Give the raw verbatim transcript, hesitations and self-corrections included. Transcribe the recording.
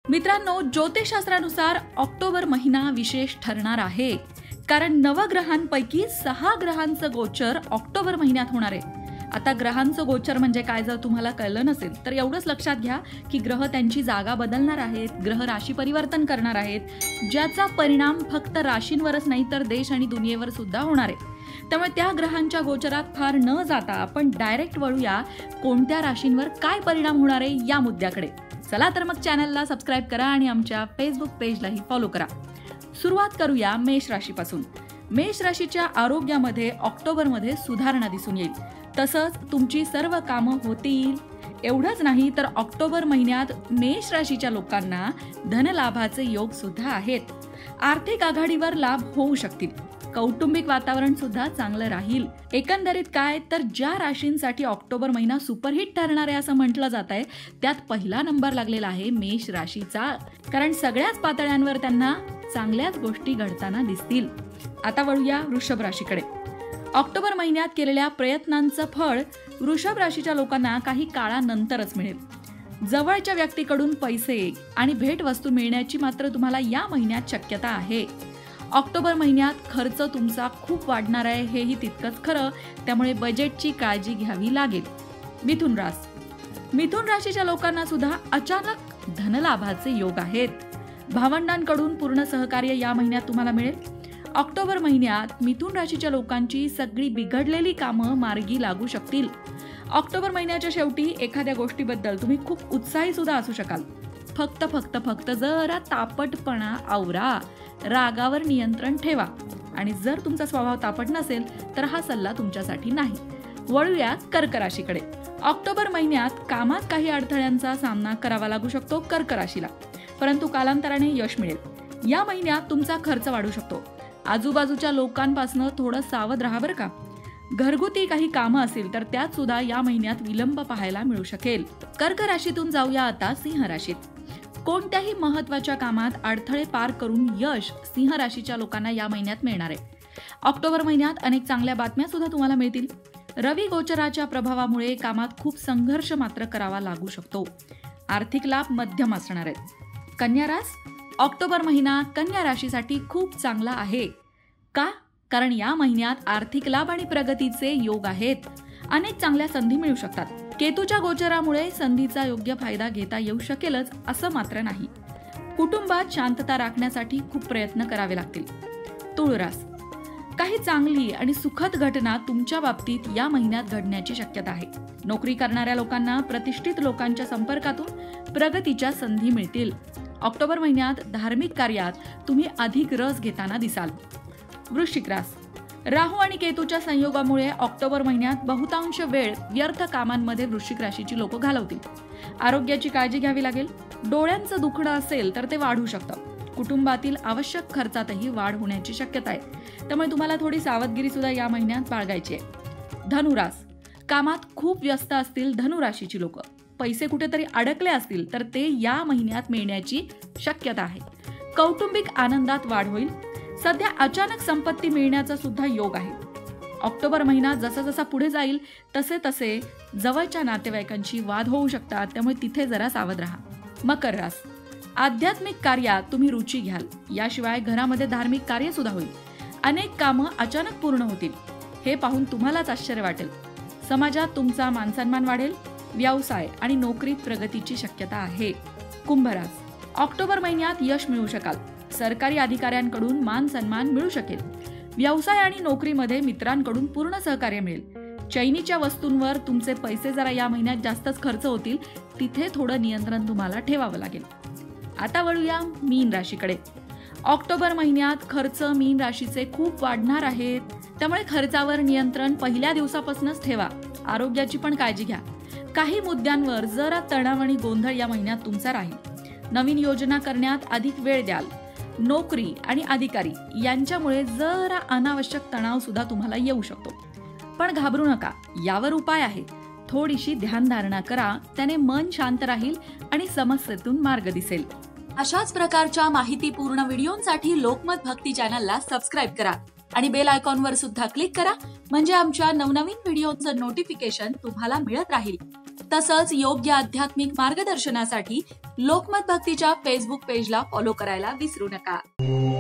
मित्रांनो, ज्योतिषशास्त्रानुसार ऑक्टोबर महिना विशेष ठरणार आहे, कारण नवग्रहांपैकी सहा ग्रहांचं गोचर ऑक्टोबर महिन्यात होणार आहे. आता ग्रहांचं गोचर म्हणजे काय जर तुम्हाला कळलं नसेल तर एवढंच लक्षात घ्या की ग्रह त्यांची जागा बदलणार आहेत, ग्रह राशी परिवर्तन करणार आहेत, ज्याचा परिणाम फक्त राशींवरच नाही तर देश आणि दुनियेवर सुद्धा होणार आहे. त्यामुळे त्या ग्रहांच्या गोचरात फार न जाता आपण डायरेक्ट वळूया कोणत्या राशींवर काय परिणाम होणार आहे या मुद्द्याकडे. चला तर मग चॅनलला सबस्क्राईब करा आणि आमच्या फेसबुक पेजलाही फॉलो करा. सुरुवात करूया मेष राशीपासून. मेष राशीच्या आरोग्यामध्ये ऑक्टोबरमध्ये सुधारणा दिसून येईल. तसंच तुमची सर्व कामं होतील. एवढंच नाही तर ऑक्टोबर महिन्यात मेष राशीच्या लोकांना धनलाभाचे योग सुद्धा आहेत. आर्थिक आघाडीवर लाभ होऊ शकतील. कौटुंबिक वातावरण सुद्धा चांगलं राहील. एकंदरीत काय तर ज्या राशींसाठी ऑक्टोबर महिना सुपरहिट ठरणार आहे असं म्हटलं जात आहे त्यात पहिला नंबर लागलेला आहे मेष राशीचा, कारण सगळ्याच पातळ्यांवर त्यांना चांगल्याच गोष्टी घडताना दिसतील. आता वळूया वृषभ राशीकडे. ऑक्टोबर महिन्यात केलेल्या प्रयत्नांचं फळ वृषभ राशीच्या लोकांना काही काळानंतरच मिळेल. जवळच्या व्यक्तीकडून पैसे आणि भेटवस्तू मिळण्याची मात्र तुम्हाला या महिन्यात शक्यता आहे. ऑक्टोबर महिन्यात खर्च तुमचा खूप वाढणार आहे हेही तितकंच खरं, त्यामुळे बजेटची काळजी घ्यावी लागेल. मिथुन राशी. मिथुन राशीच्या लोकांना सुद्धा अचानक धनलाभाचे योग आहेत. भावंडांकडून पूर्ण सहकार्य या महिन्यात तुम्हाला मिळेल. ऑक्टोबर महिन्यात मिथुन राशीच्या लोकांची सगळी बिघडलेली कामं मार्गी लागू शकतील. ऑक्टोबर महिन्याच्या शेवटी एखाद्या गोष्टीबद्दल तुम्ही खूप उत्साही सुद्धा असू शकाल. फक्त फक्त फक्त जरा तापटपणा आवरा, रागावर नियंत्रण ठेवा. आणि जर तुमचा स्वभाव तापट नसेल तर हा सल्ला तुमच्यासाठी नाही. वळूया कर्क राशीकडे. ऑक्टोबर महिन्यात कामात काही अडथळ्यांचा सामना करावा लागू शकतो कर्क राशीला, परंतु कालांतराने यश मिळेल. या महिन्यात तुमचा खर्च वाढू शकतो. आजूबाजूच्या लोकांपासून थोडं सावध राहा बरं का. घरगुती काही कामं असेल तर त्यात सुद्धा या महिन्यात विलंब पाहायला मिळू शकेल. कर्क राशीतून जाऊया आता सिंह राशीत. कोणत्याही महत्वाच्या कामात अडथळे पार करून यश सिंह राशीच्या लोकांना या महिन्यात मिळणार आहे. ऑक्टोबर महिन्यात अनेक चांगल्या बातम्या सुद्धा तुम्हाला मिळतील. रवी गोचराच्या प्रभावामुळे कामात खूप संघर्ष मात्र करावा लागू शकतो. आर्थिक लाभ मध्यम असणार आहेत. कन्या राशी. ऑक्टोबर महिना कन्या राशीसाठी खूप चांगला आहे. का? कारण या महिन्यात आर्थिक लाभ आणि प्रगतीचे योग आहेत. अनेक चांगल्या संधी मिळू शकतात. केतूच्या गोचरामुळे संधीचा योग्य फायदा घेता येऊ शकेलच असं मात्र नाही. कुटुंबात शांतता राखण्यासाठी खूप प्रयत्न करावे लागतील. तुळ राशी. काही चांगली आणि सुखद घटना तुमच्या बाबतीत या महिन्यात घडण्याची शक्यता आहे. नोकरी करणाऱ्या लोकांना प्रतिष्ठित लोकांच्या संपर्कातून प्रगतीच्या संधी मिळतील. ऑक्टोबर महिन्यात धार्मिक कार्यात तुम्ही अधिक रस घेताना दिसाल. वृश्चिक राशी. राहू आणि केतूच्या संयोगामुळे ऑक्टोबर महिन्यात बहुतांश वेळ व्यर्थ कामांमध्ये वृश्चिक राशीची लोक घालवतील. आरोग्याची काळजी घ्यावी लागेल. डोळ्यांचं दुखणं असेल तर ते वाढू शकतं. कुटुंबातील आवश्यक खर्चातही वाढ होण्याची शक्यता आहे, त्यामुळे तुम्हाला थोडी सावधगिरी सुद्धा या महिन्यात बाळगायची आहे. धनुराशी. कामात खूप व्यस्त असतील धनुराशीची लोक. पैसे कुठेतरी अडकले असतील तर ते या महिन्यात मिळण्याची शक्यता आहे. कौटुंबिक आनंदात वाढ होईल. सध्या अचानक संपत्ती मिळण्याचा सुद्धा योग आहे. ऑक्टोबर महिना जसा जसा पुढे जाईल तसे तसे जवळच्या नातेवाईकांशी वाद होऊ शकतात, त्यामुळे तिथे जरा सावध राहा. मकर राशी. आध्यात्मिक कार्यात तुम्ही रुची घ्याल. याशिवाय घरामध्ये धार्मिक कार्य सुद्धा होईल. अनेक कामं अचानक पूर्ण होतील. हे पाहून तुम्हालाच आश्चर्य वाटेल. समाजात तुमचा मानसन्मान वाढेल. व्यवसाय आणि नोकरीत प्रगतीची शक्यता आहे. कुंभ राशी. ऑक्टोबर महिन्यात यश मिळू शकाल. सरकारी अधिकाऱ्यांकडून मान सन्मान मिळू शकेल. व्यवसाय आणि नोकरीमध्ये मित्रांकडून पूर्ण सहकार्य मिळेल. चैनीच्या वस्तूंवर तुमचे पैसे जरा या महिन्यात जास्तच खर्च होतील. तिथे थोडं नियंत्रण तुम्हाला ठेवावं लागेल. आता वळूया मीन राशीकडे. ऑक्टोबर महिन्यात खर्च मीन राशीचे खूप वाढणार आहेत, त्यामुळे खर्चावर नियंत्रण पहिल्या दिवसापासूनच ठेवा. आरोग्याची पण काळजी घ्या. काही मुद्द्यांवर जरा तणाव आणि गोंधळ या महिन्यात तुमचा राहील. नवीन योजना करण्यात अधिक वेळ द्याल. नोकरी आणि अधिकारी यांच्यामुळे जरा अनावश्यक तणाव सुद्धा तुम्हाला येऊ शकतो. पण घाबरू नका, यावर उपाय आहे. थोडीशी ध्यानधारणा करा, त्याने मन शांत राहील आणि समस्येतून मार्ग दिसेल. अशाच प्रकारच्या माहितीपूर्ण व्हिडिओंसाठी लोकमत भक्ती चॅनलला सबस्क्राईब करा आणि बेल आयकॉनवर सुद्धा क्लिक करा, म्हणजे आमच्या नवनवीन व्हिडिओचं नोटिफिकेशन तुम्हाला मिळत राहील. तसंच योग्य आध्यात्मिक मार्गदर्शनासाठी लोकमत भक्तीच्या फेसबुक पेजला फॉलो करायला विसरू नका.